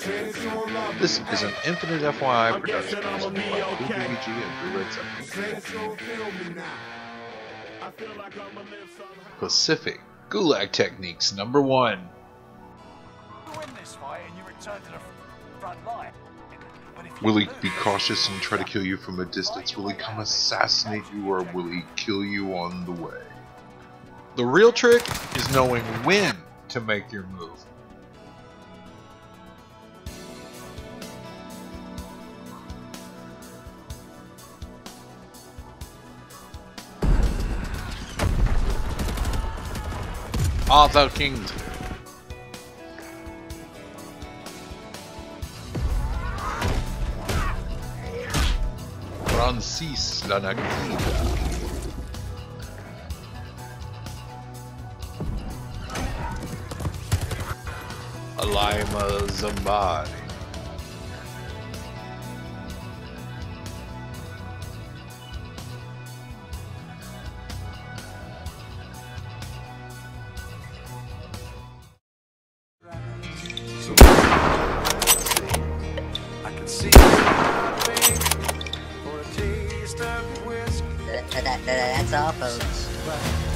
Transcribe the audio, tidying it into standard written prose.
This is an Infinite FYI production presented by BBG and Blue Red Section. Pacific Gulag Techniques number 1. Will he be cautious and try to kill you from a distance? Will he come assassinate you, or will he kill you on the way? The real trick is knowing when to make your move. Ah, thou king. Francis la Naquita. Alima Zambari. That's all, folks.